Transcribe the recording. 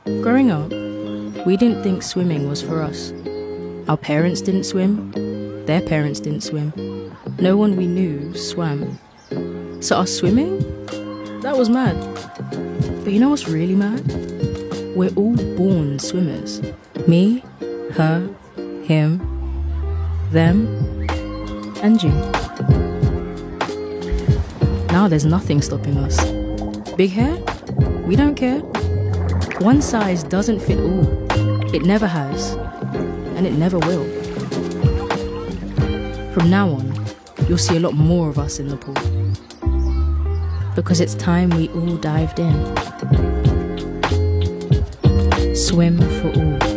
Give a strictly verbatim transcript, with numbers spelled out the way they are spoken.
Growing up, we didn't think swimming was for us. Our parents didn't swim, their parents didn't swim. No one we knew swam. So us swimming? That was mad. But you know what's really mad? We're all born swimmers. Me, her, him, them, and you. Now there's nothing stopping us. Big hair? We don't care. One size doesn't fit all. It never has, and it never will. From now on, you'll see a lot more of us in the pool. Because it's time we all dived in. Swim for all.